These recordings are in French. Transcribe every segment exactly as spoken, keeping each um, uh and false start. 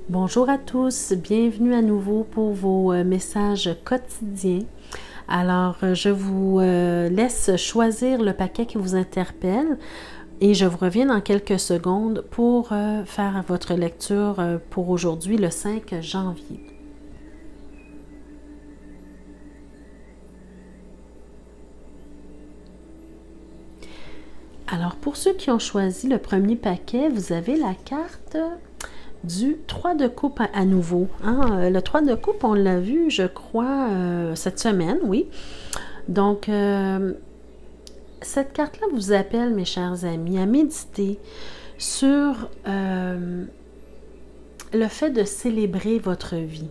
Bonjour à tous, bienvenue à nouveau pour vos euh, messages quotidiens. Alors, euh, je vous euh, laisse choisir le paquet qui vous interpelle et je vous reviens dans quelques secondes pour euh, faire votre lecture euh, pour aujourd'hui, le cinq janvier. Alors, pour ceux qui ont choisi le premier paquet, vous avez la carte du trois de coupe à, à nouveau. Hein? Le trois de coupe, on l'a vu, je crois, euh, cette semaine, oui. Donc, euh, cette carte-là vous appelle, mes chers amis, à méditer sur euh, le fait de célébrer votre vie.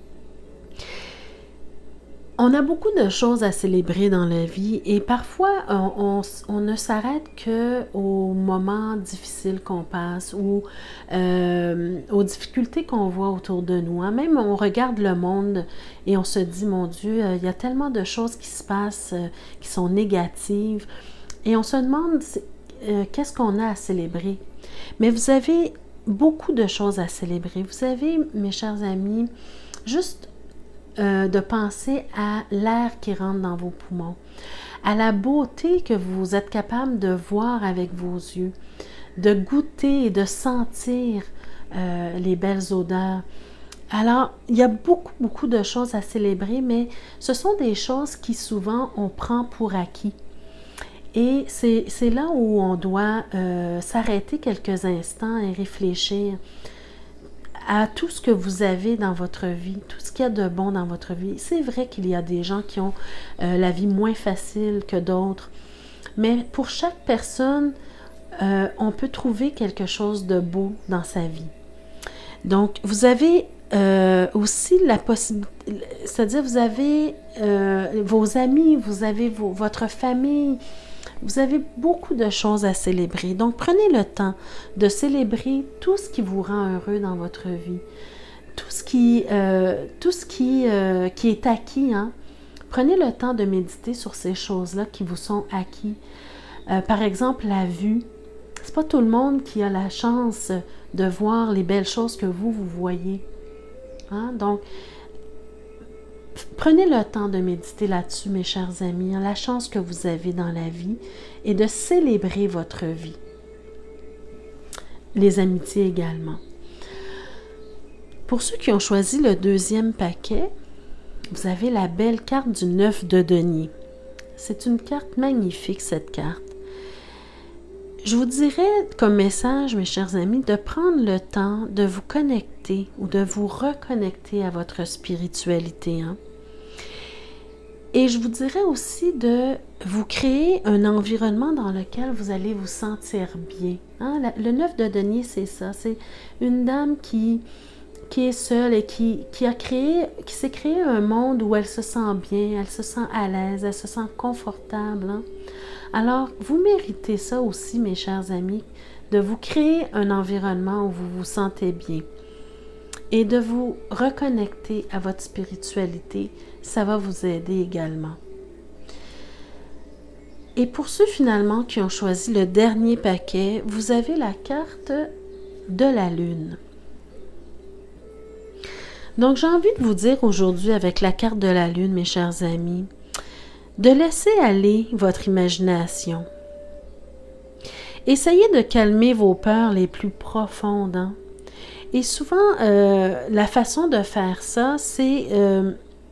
On a beaucoup de choses à célébrer dans la vie et parfois on, on, on ne s'arrête qu'aux moments difficiles qu'on passe ou euh, aux difficultés qu'on voit autour de nous. Hein. Même on regarde le monde et on se dit, mon Dieu, euh, il y a tellement de choses qui se passent euh, qui sont négatives et on se demande euh, qu'est-ce qu'on a à célébrer. Mais vous avez beaucoup de choses à célébrer. Vous avez, mes chers amis, juste Euh, de penser à l'air qui rentre dans vos poumons, à la beauté que vous êtes capable de voir avec vos yeux, de goûter et de sentir euh, les belles odeurs. Alors, il y a beaucoup, beaucoup de choses à célébrer, mais ce sont des choses qui souvent on prend pour acquis. Et c'est, c'est là où on doit euh, s'arrêter quelques instants et réfléchir à tout ce que vous avez dans votre vie, tout ce qu'il y a de bon dans votre vie. C'est vrai qu'il y a des gens qui ont euh, la vie moins facile que d'autres, mais pour chaque personne, euh, on peut trouver quelque chose de beau dans sa vie. Donc, vous avez euh, aussi la possibilité, c'est-à-dire vous avez euh, vos amis, vous avez vos, votre famille, vous avez beaucoup de choses à célébrer. Donc, prenez le temps de célébrer tout ce qui vous rend heureux dans votre vie. Tout ce qui, euh, tout ce qui, euh, qui est acquis. Hein? Prenez le temps de méditer sur ces choses-là qui vous sont acquis. Euh, par exemple, la vue. C'est pas tout le monde qui a la chance de voir les belles choses que vous, vous voyez. Hein? Donc, prenez le temps de méditer là-dessus, mes chers amis, hein, la chance que vous avez dans la vie et de célébrer votre vie. Les amitiés également. Pour ceux qui ont choisi le deuxième paquet, vous avez la belle carte du neuf de denier. C'est une carte magnifique, cette carte. Je vous dirais comme message, mes chers amis, de prendre le temps de vous connecter ou de vous reconnecter à votre spiritualité. Hein? Et je vous dirais aussi de vous créer un environnement dans lequel vous allez vous sentir bien. Hein? Le neuf de denier, c'est ça. C'est une dame qui, qui est seule et qui, qui a créé, qui s'est créé un monde où elle se sent bien, elle se sent à l'aise, elle se sent confortable. Hein? Alors, vous méritez ça aussi, mes chers amis, de vous créer un environnement où vous vous sentez bien. Et de vous reconnecter à votre spiritualité, ça va vous aider également. Et pour ceux finalement qui ont choisi le dernier paquet, vous avez la carte de la Lune. Donc j'ai envie de vous dire aujourd'hui avec la carte de la Lune, mes chers amis, de laisser aller votre imagination. Essayez de calmer vos peurs les plus profondes. Hein? Et souvent, euh, la façon de faire ça, c'est, euh,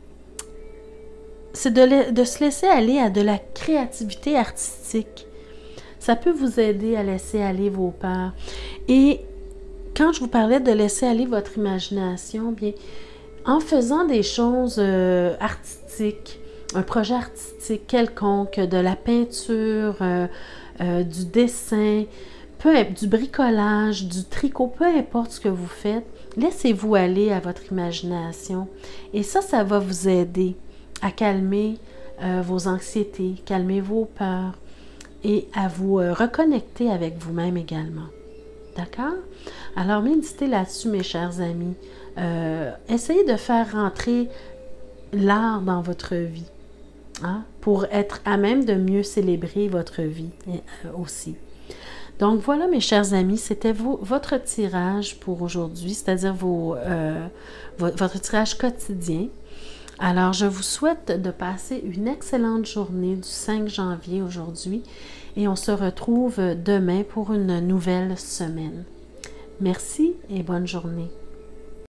c'est de, de se laisser aller à de la créativité artistique. Ça peut vous aider à laisser aller vos peurs. Et quand je vous parlais de laisser aller votre imagination, bien, en faisant des choses euh, artistiques, un projet artistique quelconque, de la peinture, euh, euh, du dessin, peu, du bricolage, du tricot, peu importe ce que vous faites, laissez-vous aller à votre imagination. Et ça, ça va vous aider à calmer euh, vos anxiétés, calmer vos peurs et à vous euh, reconnecter avec vous-même également. D'accord? Alors, méditez là-dessus, mes chers amis. Euh, essayez de faire rentrer l'art dans votre vie. Hein, pour être à même de mieux célébrer votre vie euh, aussi. Donc voilà, mes chers amis, c'était vo- votre tirage pour aujourd'hui, c'est-à-dire vos, euh, vo- votre tirage quotidien. Alors, je vous souhaite de passer une excellente journée du cinq janvier aujourd'hui et on se retrouve demain pour une nouvelle semaine. Merci et bonne journée.